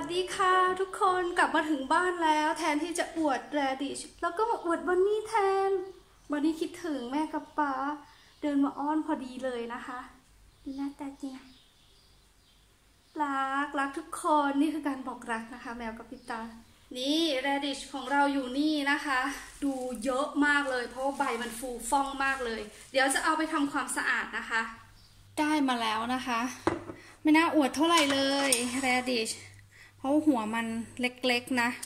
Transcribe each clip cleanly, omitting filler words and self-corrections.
สดีค่ะทุกคนกลับมาถึงบ้านแล้วแทนที่จะอวดแรดิชแล้วก็มาอวดบันนี่แทนบันนี่คิดถึงแม่กับป๊าเดินมาอ้อนพอดีเลยนะคะดูหน้าตาจริงรักทุกคนนี่คือการบอกรักนะคะแมวกับพี่ตานี่แรดิชของเราอยู่นี่นะคะดูเยอะมากเลยเพราะว่าใบมันฟูฟ่องมากเลยเดี๋ยวจะเอาไปทำความสะอาดนะคะได้มาแล้วนะคะไม่น่าอวดเท่าไหร่เลยแรดิชเพราะหัวมันเล็กๆนะ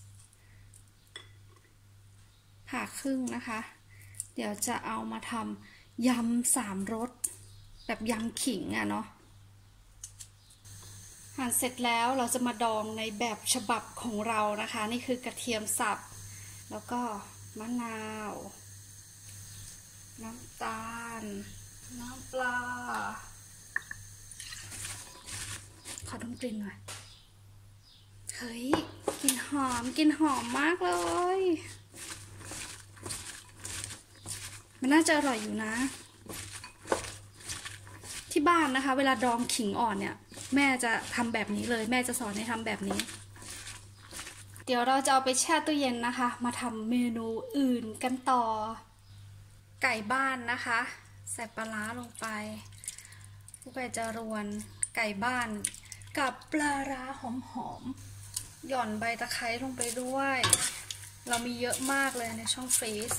ผ่าครึ่งนะคะเดี๋ยวจะเอามาทำยำ3 รสแบบยำขิงอะเนาะหั่นเสร็จแล้วเราจะมาดองในแบบฉบับของเรานะคะนี่คือกระเทียมสับแล้วก็มะนาวน้ำตาลน้ำปลาขอดมกลิ่นหน่อยเฮ้ยกลิ่นหอมมากเลยมันน่าจะอร่อยอยู่นะที่บ้านนะคะเวลาดองขิงอ่อนเนี่ยแม่จะทำแบบนี้เลยแม่จะสอนให้ทำแบบนี้เดี๋ยวเราจะเอาไปแช่ตู้เย็นนะคะมาทำเมนูอื่นกันต่อไก่บ้านนะคะใส่ปลาร้าลงไปผู้ใหญ่จะรวนไก่บ้านกับปลาร้าหอมหย่อนใบตะไคร้ลงไปด้วยเรามีเยอะมากเลยในช่องฟรีซ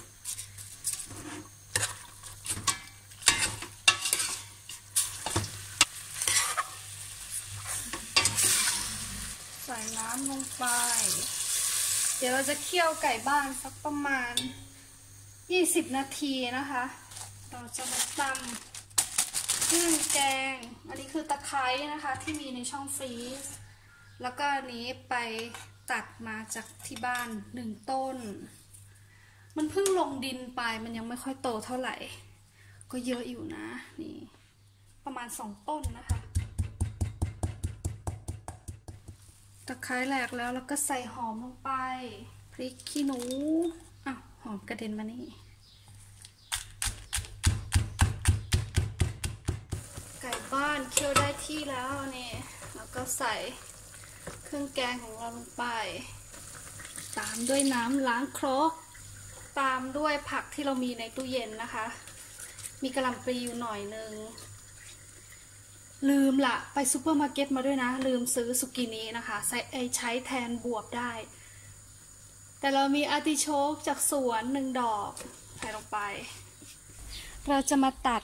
ใส่น้ำลงไปเดี๋ยวเราจะเคี่ยวไก่บ้านสักประมาณ20 นาทีนะคะเราจะมาตำเครื่องแกงอันนี้คือตะไคร้นะคะที่มีในช่องฟรีซแล้วก็อันนี้ไปตัดมาจากที่บ้าน1 ต้นมันเพิ่งลงดินไปมันยังไม่ค่อยโตเท่าไหร่ก็เยอะอยู่นะนี่ประมาณ2 ต้นนะคะตะไคร้แหลกแล้วก็ใส่หอมลงไปพริกขี้หนูอ้าวหอมกระเด็นมานี่ไก่บ้านเคี่ยวได้ที่แล้วนี่แล้วก็ใส่เครื่องแกงของเราลงไปตามด้วยน้ำล้างครกตามด้วยผักที่เรามีในตู้เย็นนะคะมีกะหล่ำปลีอยู่หน่อยนึงลืมละไปซูเปอร์มาร์เก็ตมาด้วยนะลืมซื้อสุกินีนะคะใช้แทนบวบได้แต่เรามีอาร์ติโชกจากสวน1 ดอกใส่ลงไปเราจะมาตัด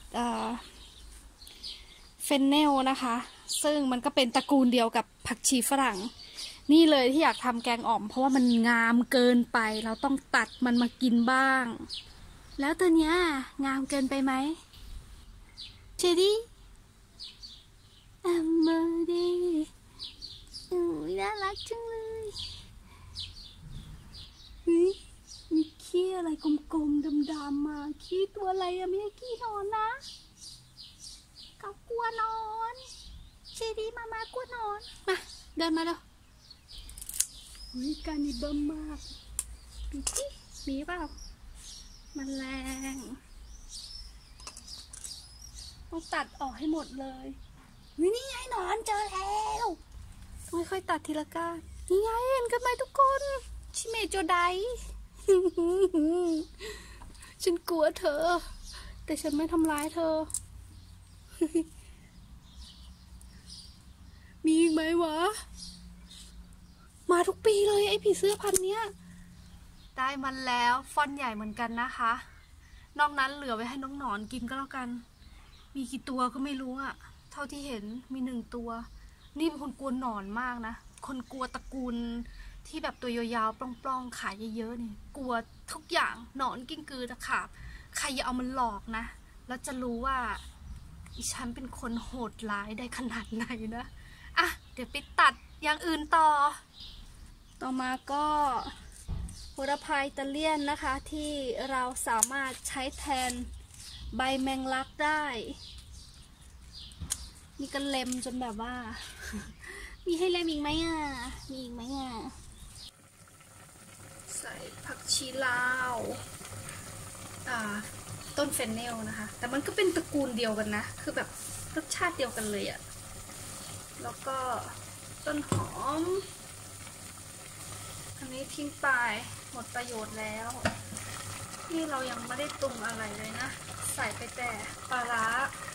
เฟนเนลนะคะซึ่งมันก็เป็นตระกูลเดียวกับผักชีฝรั่งนี่เลยที่อยากทำแกงอ่อมเพราะว่ามันงามเกินไปเราต้องตัดมันมากินบ้างแล้วตัวเนี้ยงามเกินไปไหมเชดี้เมอร์ดี้น่ารักจังเลยมีขี้อะไรกลมๆดำๆมาขี้ตัวอะไรอะไม่ใช่ขี้นอนนะเขากลัวนอนเชดี้มากลัวนอนมาเดินมาแล้วการนี่เบิ่มมากมีเปล่ามันแรงต้องตัดออกให้หมดเลยนี่ไงหนอนเจอแล้วไม่ค่อยตัดทีละก้านนี่ไงเห็นกันไหมทุกคนชิเมโจได ฉันกลัวเธอแต่ฉันไม่ทำร้ายเธอ มีอีกไหมวะมาทุกปีเลยไอ้ผีเสื้อพันธุ์เนี้ยได้มันแล้วฟอนใหญ่เหมือนกันนะคะนอกนั้นเหลือไว้ให้น้องหนอนกินก็แล้วกันมีกี่ตัวก็ไม่รู้อะเท่าที่เห็นมี1 ตัวนี่เป็นคนกลัวหนอนมากนะคนกลัวตระกูลที่แบบตัวยาวๆปล้องๆขายเยอะๆนี่กลัวทุกอย่างหนอนกิ้งกือตะขาบใครอย่าเอามันหลอกนะแล้วจะรู้ว่าอีฉันเป็นคนโหดร้ายได้ขนาดไหนนะอ่ะเดี๋ยวไปตัดอย่างอื่นต่อมาก็โหระพาอิตาเลียนนะคะที่เราสามารถใช้แทนใบแมงลักได้มีกันเล็มจนแบบว่า มีให้เล็มอีกไหมอ่ะมีอีกไหมอ่ะใส่ผักชีลาวต้นเฟนเนลนะคะแต่มันก็เป็นตระกูลเดียวกันนะคือแบบรสชาติเดียวกันเลยอ่ะแล้วก็ต้นหอมอันนี้ทิ้งไปหมดประโยชน์แล้วนี่เรายังไม่ได้ปรุงอะไรเลยนะใส่ไปแต่ปลาร้า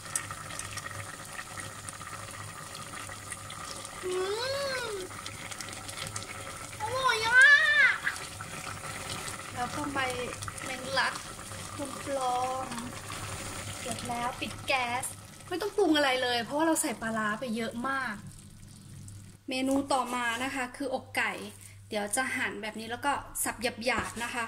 อร่อยอ่ะแล้วก็ใบแมงลักปลอมเสร็จแล้วปิดแก๊สไม่ต้องปรุงอะไรเลยเพราะว่าเราใส่ปลาร้าไปเยอะมากเมนูต่อมานะคะคืออกไก่เดี๋ยวจะหั่นแบบนี้แล้วก็สับหยาบๆนะคะ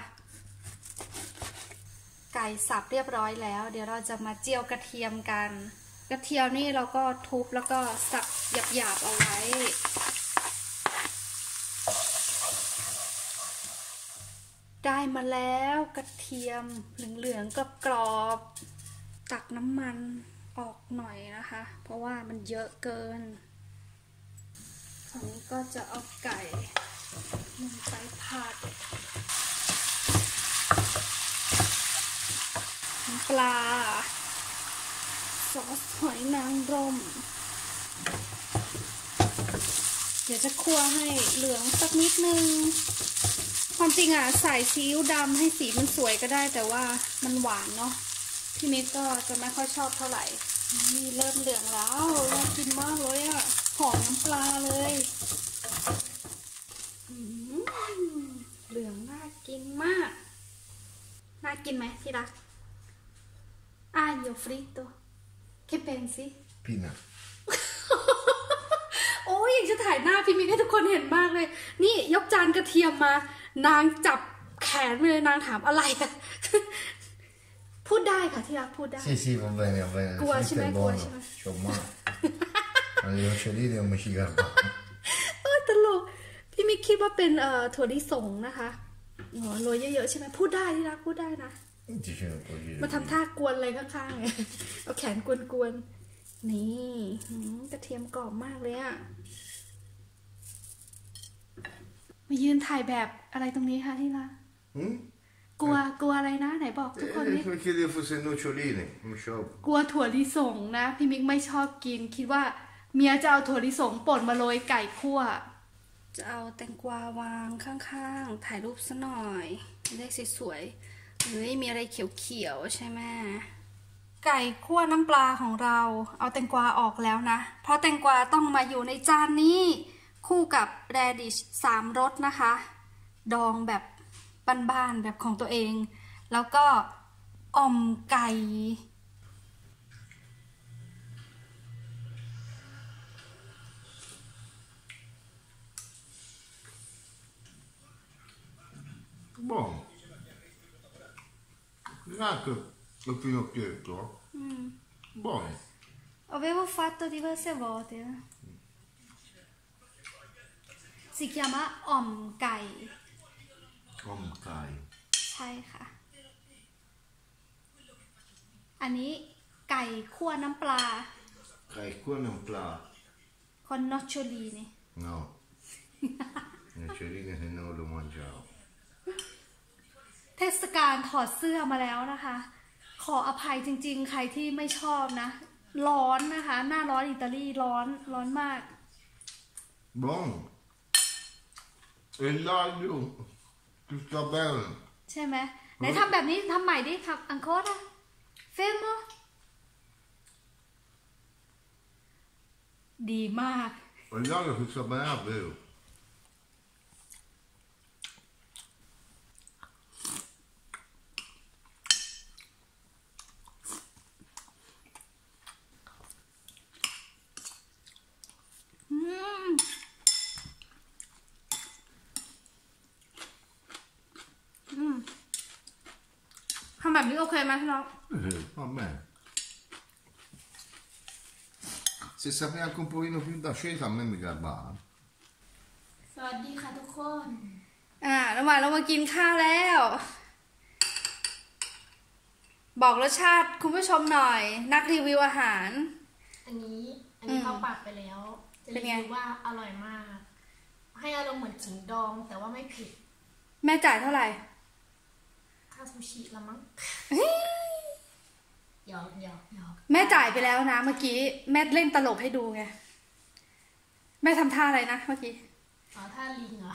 ไก่สับเรียบร้อยแล้วเดี๋ยวเราจะมาเจียวกระเทียมกันกระเทียมนี่เราก็ทุบแล้วก็สับหยาบๆเอาไว้ได้มาแล้วกระเทียมเหลืองๆกรอบๆตักน้ำมันออกหน่อยนะคะเพราะว่ามันเยอะเกินอันนี้ก็จะเอาไก่ลงไปผัดน้ำปลาซอสหอยนางรมเดี๋ยวจะคั่วให้เหลืองสักนิดนึงความจริงอ่ะใส่ซีอิ๊วดำให้สีมันสวยก็ได้แต่ว่ามันหวานเนาะพี่นิดก็จะไม่ค่อยชอบเท่าไหร่นี่เริ่มเหลืองแล้วน่ากินมากเลยอ่ะหอมน้ำปลาเลยเหลืองน่ากินมากน่ากินไหมที่รักAglio fritto che pensi Pina โอ้ยอยากจะถ่ายหน้าพี่มิกให้ทุกคนเห็นมากเลยนี่ยกจานกระเทียมมานางจับแขนเลยนางถามอะไรอะพูดได้ค่ะที่รักพูดได้ Sì, va bene, va bene. กลัวใช่ไหมกลัวใช่ไหม C'ho male. Ma le uccellini non mi ci garba. ตลกพี่มิกคิดว่าเป็นถั่วลิสงนะคะโรยเยอะๆใช่ไหมพูดได้ที่รักพูดได้นะมาทำท่ากวนอะไรข้างๆไงเอาแขนกวนๆนี่กระเทียมกรอบมากเลยอะมายืนถ่ายแบบอะไรตรงนี้คะที่รักกลัวอะไรนะไหนบอกทุกคนนี่ Chiedevo fosse noccioline, non so. กลัวถั่วลิสงนะพี่มิกไม่ชอบกินคิดว่าเมียจะเอาถั่วลิสงป่นมาโรยไก่คั่วจะเอาแตงกวาวางข้างๆถ่ายรูปซะหน่อยได้สวยๆเฮ้ยมีอะไรเขียวๆใช่ไหมไก่คั่วน้ำปลาของเราเอาแตงกวาออกแล้วนะเพราะแตงกวาต้องมาอยู่ในจานนี้คู่กับแรดิช3 รสนะคะดองแบบบ้านๆแบบของตัวเองแล้วก็อ่อมไก่ Buono. Neanche il finocchietto. Buono. Avevo fatto diverse volte. Si chiama อ่อมไก่ Omkai. ใช่ค่ะอันนี้ไก่คั่วน้ำปลา Kai qua non pla. con noccioline No. Noccioline se no lo mangiavo. เทศกาลถอดเสื้อมาแล้วนะคะขออภัยจริงๆใครที่ไม่ชอบนะร้อนนะคะหน้าร้อนอิตาลีร้อนมาก Buono. E l'aglio che sta bene. ใช่ไหมไหนทำแบบนี้ทำใหม่ดิครับอังโคตะเฟมโมดีมาก E l'aglio che sta bene, è vero. ทำแบบนี้โอเคไหมพี่น้อง Va bene. Se sapeva anche un pochino più d'acceso a me mi garbava. สวัสดีค่ะทุกคนระหว่างเรามากินข้าวแล้ว บอกรสชาติคุณผู้ชมหน่อยนักรีวิวอาหารอันนี้เข้าปากไปแล้ว จะเป็นรีไงวิวว่าอร่อยมาก ให้อารมณ์เหมือนขิงดองแต่ว่าไม่เผ็ดแม่จ่ายเท่าไหร่ค่าซูชิละมั้งหยอกแม่จ่ายไปแล้วนะเมื่อกี้แม่เล่นตลกให้ดูไงแม่ทำท่าอะไรนะเมื่อกี้อ๋อท่าลิงเหรอ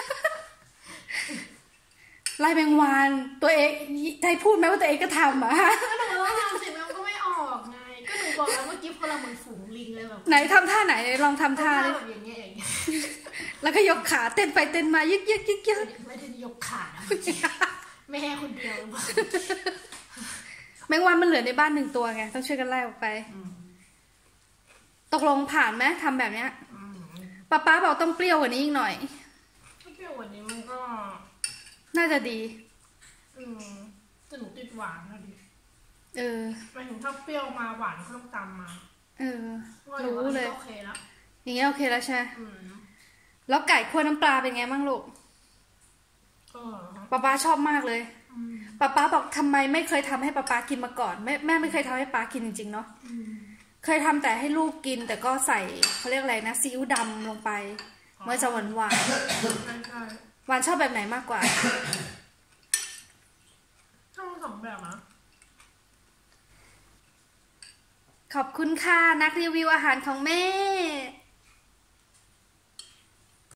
ไล่แมงวันตัวเองได้พูดไหมว่าตัวเองก็ทำอ่ะก็หนูว่าทำเสร็จแล้วก็ไม่ออกไงก็หนูบอกแล้วเมื่อกี้พอเราเหมือนฝูงลิงเลยแบบไหนทำท่าไหนลองทำท่าท่าเลยแบบอย่างเงี้ยอย่างเงี้ยแล้วก็ยกขาเต้นไปเต้นมายึกยึกยึกยึกไม่ได้ยกขานะไม่แค่คนเดียวหรือเปล่าแมงวันมันเหลือในบ้านหนึ่งตัวไงต้องช่วยกันไล่ออกไป ตกลงผ่านไหมทำแบบเนี้ยป๊าบอกต้องเปรี้ยวกว่านี้อีกหน่อยถ้าเปรี้ยวกว่านี้มันก็น่าจะดีแต่หนูติดหวานนะดิเออหมายถึงถ้าเปรี้ยวมาหวานก็ต้องตามมาเออว่ารู้เลยโอเคแล้วอย่างเงี้ยโอเคแล้วใช่ไหมแล้วไก่คั่วน้ำปลาเป็นไงบ้างลูกป๊าชอบมากเลยป๊าบอกทำไมไม่เคยทำให้ป๊ากินมาก่อนแม่ไม่เคยทำให้ป๊ากินจริงๆเนาะเคยทำแต่ให้ลูกกินแต่ก็ใส่เขาเรียกอะไรนะซีอิ๊วดำลงไปมันจะหวานหวานชอบแบบไหนมากกว่าชอบสองแบบนะขอบคุณค่ะนักรีวิวอาหารของแม่